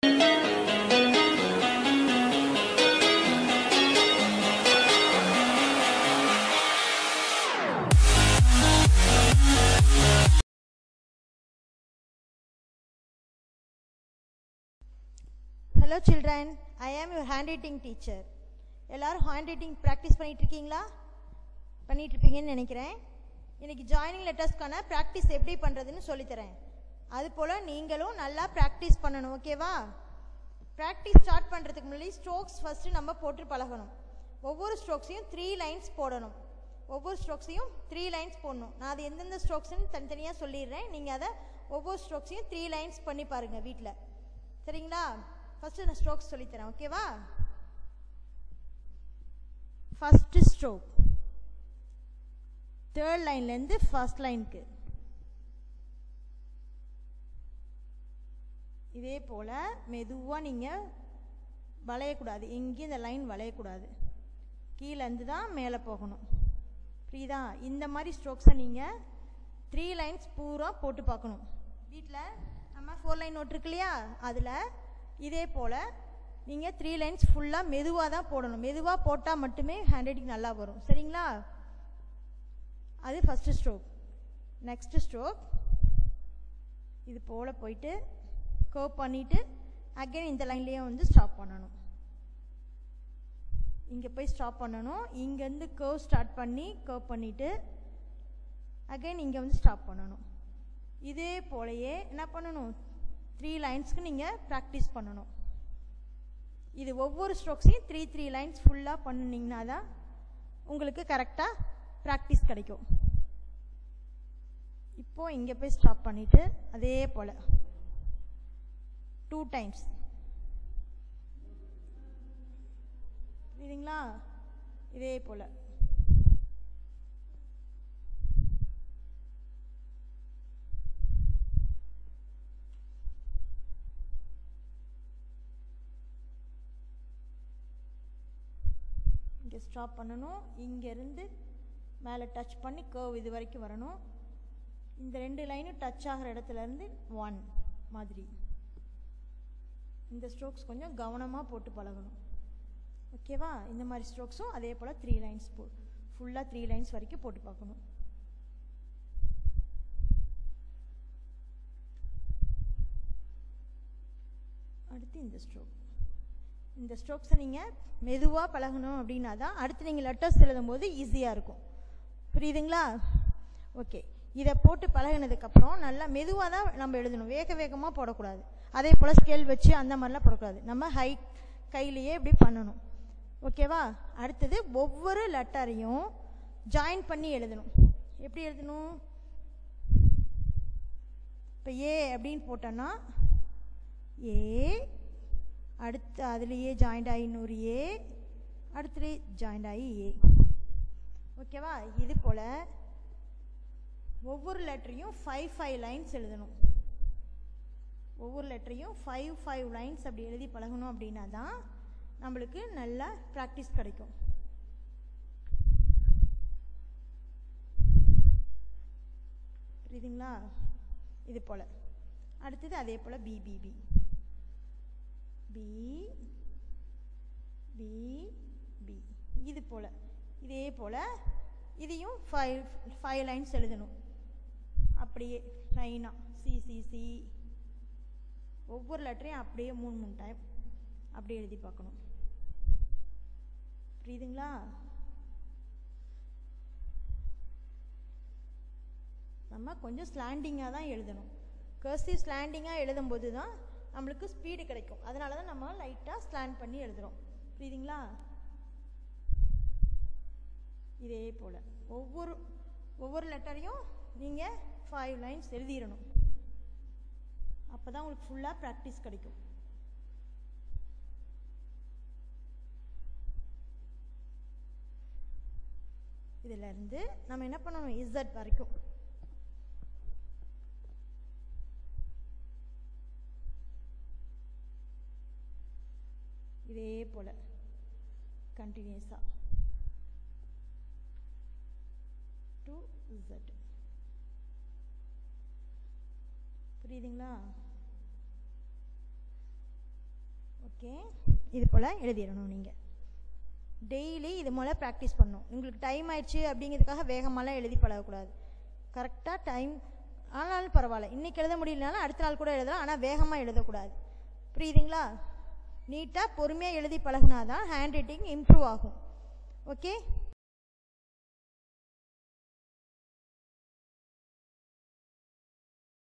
Hello children, I am your handwriting teacher. எல்லாரும் handwriting practice பண்ணிட்டு இருக்கீங்களா? பண்ணிட்டு இருப்பீங்கன்னு நினைக்கிறேன். இன்னைக்கு joining lettersக்கான practice எப்படி பண்றதுன்னு சொல்லி தரேன். அதுபோல நீங்களும் நல்லா practice பண்ணணும், ஓகேவா? practice start பண்றதுக்கு முன்னாடி strokes first நம்ம போட்டு பழகணும். ஒவ்வொரு ஸ்ட்ரோக்ஸையும் 3 lines போடணும். ஒவ்வொரு ஸ்ட்ரோக்ஸையும் 3 lines போடணும். நான் அது எந்தெந்த ஸ்ட்ரோக்ஸ்னு தனித்தனியா சொல்லிடுறேன். நீங்க அதை ஒவ்வொரு ஸ்ட்ரோக்ஸையும் 3 lines பண்ணி பாருங்க வீட்ல. சரிங்களா? ஃபர்ஸ்ட் நான் ஸ்ட்ரோக்ஸ் சொல்லி தரேன், ஓகேவா? ஃபர்ஸ்ட் ஸ்ட்ரோக் தேர்ட் லைன்ல இருந்து ஃபர்ஸ்ட் லைனுக்கு இதே போல மெதுவா நீங்க வளையக்கூடாது, எங்கேயும் இந்த லைன் வளையக்கூடாது, கீழே இருந்து தான் மேலே போகணும். புரியுதா? இந்த மாதிரி ஸ்ட்ரோக்ஸை நீங்க 3 lines பூரா போட்டு பார்க்கணும். வீட்டில் நம்ம 4 line நோட் இருக்கு இல்லையா, அதில் இதே போல் நீங்கள் 3 lines ஃபுல்லாக மெதுவாக தான் போடணும். மெதுவாக போட்டால் மட்டுமே ஹேண்ட் ரைட்டிங் நல்லா வரும். சரிங்களா? அது ஃபஸ்ட்டு ஸ்ட்ரோக். நெக்ஸ்ட் ஸ்ட்ரோக் இது போல் போயிட்டு கர்வ் பண்ணிவிட்டு அகைன் இந்த லைன்லேயே வந்து ஸ்டாப் பண்ணணும். இங்கே போய் ஸ்டாப் பண்ணணும். இங்கேருந்து கர்வ் ஸ்டார்ட் பண்ணி கர்வ் பண்ணிவிட்டு அகைன் இங்கே வந்து ஸ்டாப் பண்ணணும். இதே போலையே என்ன பண்ணணும், 3 linesக்கு நீங்கள் ப்ராக்டிஸ் பண்ணணும். இது ஒவ்வொரு ஸ்ட்ரோக்ஸையும் 3 lines ஃபுல்லாக பண்ணினீங்கன்னா தான் உங்களுக்கு கரெக்டாக ப்ராக்டிஸ் கிடைக்கும். இப்போது இங்கே போய் ஸ்டாப் பண்ணிவிட்டு அதே போல் 2 times. புரியுதுங்களா? இதே போல் இங்கே ஸ்டாப் பண்ணணும். இங்கேருந்து மேலே டச் பண்ணி கர்வ் இது வரைக்கும் வரணும். இந்த 2 லைனும் டச் ஆகிற இடத்துலேருந்து 1 மாதிரி. இந்த ஸ்ட்ரோக்ஸ் கொஞ்சம் கவனமாக போட்டு பழகணும், ஓகேவா? இந்த மாதிரி ஸ்ட்ரோக்ஸும் அதே போல் 3 lines ஃபுல்லாக 3 lines வரைக்கும் போட்டு பார்க்கணும். அடுத்து இந்த ஸ்ட்ரோக். இந்த ஸ்ட்ரோக்ஸை நீங்கள் மெதுவாக பழகணும் அப்படின்னா தான் அடுத்து நீங்கள் லெட்டர்ஸ் எழுதும் போது ஈஸியாக இருக்கும். புரியுதுங்களா? ஓகே, இதை போட்டு பழகினதுக்கப்புறம் நல்லா மெதுவாக தான் நம்ம எழுதணும், வேக வேகமாக போடக்கூடாது. அதே போல் ஸ்கேல் வச்சு அந்த மாதிரிலாம் போடக்கூடாது. நம்ம கையிலேயே இப்படி பண்ணணும், ஓகேவா? அடுத்தது ஒவ்வொரு லெட்டரையும் ஜாயின் பண்ணி எழுதணும். எப்படி எழுதணும்? இப்போ ஏ அப்படின்னு போட்டோன்னா ஏ, அடுத்து அதுலேயே ஜாயிண்ட் ஆகி இன்னொரு ஏ, அடுத்து ஜாயிண்ட் ஆகி ஏ, ஓகேவா? இது போல் ஒவ்வொரு லெட்டரையும் 5 lines எழுதணும். ஒவ்வொரு லெட்டரையும் 5 lines அப்படி எழுதி பழகணும். அப்படின்னா தான் நம்மளுக்கு நல்லா ப்ராக்டிஸ் கிடைக்கும். புரியுதுங்களா? இது போல் அடுத்தது அதே போல் B B B B B B இது போல் இதே போல் இதையும் 5 lines எழுதணும். அப்படியே லைனாக சி சி சி ஒவ்வொரு லெட்டரையும் அப்படியே 3 டைம் அப்படியே எழுதி பார்க்கணும். புரியுதுங்களா? நம்ம கொஞ்சம் ஸ்லாண்டிங்காக தான் எழுதணும். கர்சிவ் ஸ்லாண்டிங்காக எழுதும்போது தான் நம்மளுக்கு ஸ்பீடு கிடைக்கும். அதனால தான் நம்ம லைட்டாக ஸ்லாண்ட் பண்ணி எழுதுகிறோம். புரியுதுங்களா? இதே போல் ஒவ்வொரு லெட்டரையும் நீங்கள் 5 lines எழுதிடணும். அப்போ தான் உங்களுக்கு ஃபுல்லாக ப்ராக்டிஸ் கிடைக்கும். இதிலேருந்து நம்ம என்ன பண்ணணும், இசட் வரைக்கும் இதே போல் கண்டினியூஸாக டு இசட். புரியுதுங்களா? ஓகே, இது போல் எழுதிடணும். நீங்கள் டெய்லி இது போல் ப்ராக்டிஸ் பண்ணணும். உங்களுக்கு டைம் ஆயிடுச்சு அப்படிங்கிறதுக்காக வேகமாலாம் எழுதி பழகக்கூடாது. கரெக்டாக டைம் ஆனாலும் பரவாயில்ல, இன்றைக்கி எழுத முடியலனாலும் அடுத்த நாள் கூட எழுதலாம், ஆனால் வேகமாக எழுதக்கூடாது. புரியுதுங்களா? நீட்டாக பொறுமையாக எழுதி பழகினா தான் ஹேண்ட் ரைட்டிங் இம்ப்ரூவ் ஆகும். ஓகே.